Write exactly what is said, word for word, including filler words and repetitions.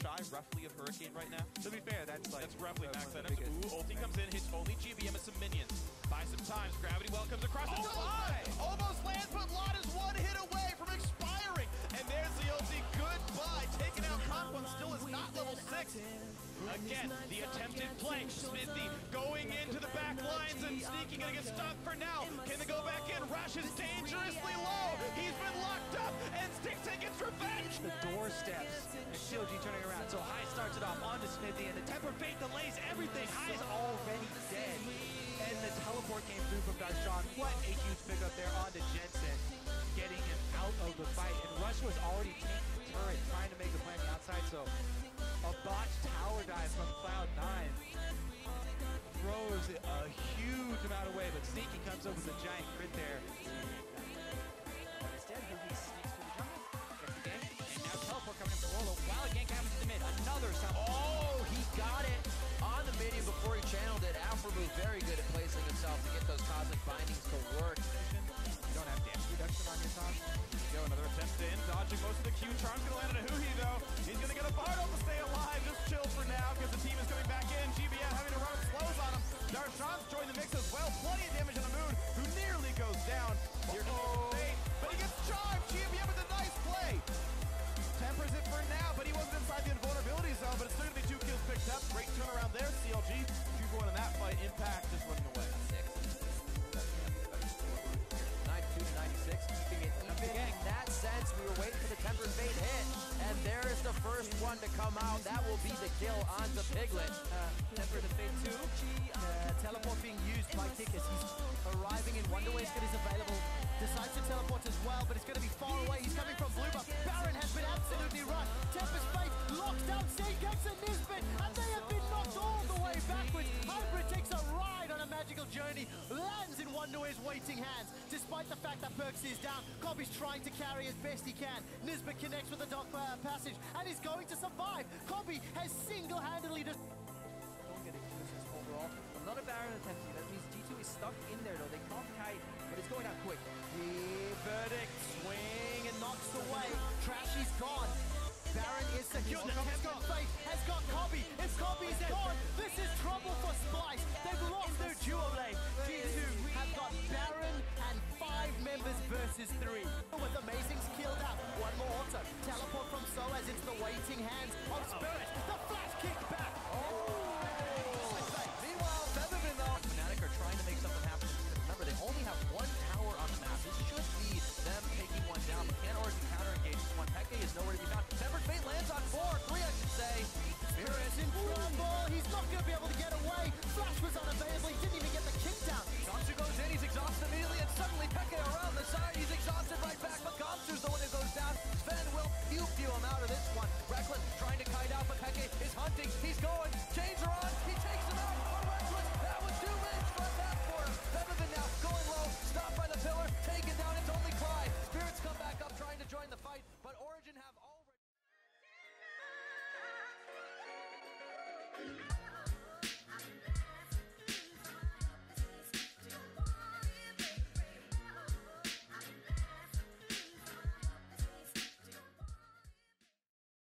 die roughly of Hurricane right now? To be fair, that's like... That's roughly uh, max items. biggest. Ooh, ulti comes in, hits only G B M and some minions. Buy some times, Gravity Well comes across. Oh, my! Almost lands, but Lot is one hit away from expiring. And there's the ulti. Goodbye. Taking out Conquan, still is not level six. Again, the attempted play. Smithy going into the back lines and Sneaky gonna get stuck for now. Can they go back in? Rush is dangerously low. He's been locked up and Stick gets revenge. The doorsteps and C O G turning around. So High starts it off onto Smithy and the Temper Fate delays everything. High is already dead. And the teleport came through from Darshan. What a huge pickup there onto Jensen, getting him out of the fight. And Rush was already taking the turret, trying to make a play on the outside. So a botched tower dive from Cloud nine throws a huge amount away, but Sneaky comes up with a giant crit there. But instead, he'll be sneaks through the jungle, gets the gank, and now teleport coming in from Rolo. While a gank happens to the mid, another summon. Oh, he got it on the minion before he channeled it. Alpha move very good at placing himself to get those cosmic bindings to work. You don't have damage reduction on your top. Go, another attempt in, dodging most of the Q. Charm's gonna land on a Huhi though. He's gonna get a Bardo to stay alive. Just chill for now because the team is coming back in. G B M having to run slows on him. Darshan's joined the mix as well. Plenty of damage on the Moon, who nearly goes down. Here comes Fate, but he gets charged. G B M with a nice play. Tempers it for now, but he wasn't inside the invulnerability zone. But it's still gonna be two kills picked up. Great turnaround there. C L G, two going in that fight. Impact just running away. Six. ninety-two to ninety-six, keeping it even. In that sense, we were waiting for the Temper Fate hit, and there is the first one to come out. That will be the kill on the Piglet. Uh, Temper the Fate two. Uh, teleport being used by Kickers. He's arriving in Wonder Waistcoat is available. Decides to teleport as well, but it's going to be far away. He's coming from blue buff. Baron has been absolutely rushed. Temper's Fate locks down Seagates and Nisbet, and they have been knocked all the way backwards. Hybrid takes a ride on a magical journey, lands in Wonderware's waiting hands. Despite the fact that Perks is down, Cobby's trying to carry as best he can. Nisbet connects with the Dark uh, Passage and is going to survive. Cobby has single-handedly just... Don't get exclusives overall. Another Baron attempt here. That means G two is stuck in there though. They can't kite, but it's going out quick. The verdict, swing and knocks away. Trashy's gone. Baron is secure. The Temper Fate has got Cobby. If Cobby's gone, this is trouble for Splice. They've lost their duo lane. G two have got Baron and five members versus three. With Amazing's killed out. One more auto. Teleport from So as it's the waiting hands of Spirit. The flash kick back. Oh! Meanwhile, Featherman though, Fnatic are trying to make something happen. Remember, they only have one tower on the map. This should be them taking one down, but can't already counter-engage this one. Peke is nowhere to be found. Tempered Fate lands on four, three I should say. Spirit's in trouble. He's not going to be able to get away. Flash was unavailable. He didn't even get the kick down. Gamsu goes in, he's exhausted immediately, and suddenly Peke around the side. He's exhausted right back, but Gamsu's the one who goes down. Sven will pew-pew him out of this one. Reckless trying to kite out, but Peke is hunting. He's going. Chains are on. He takes him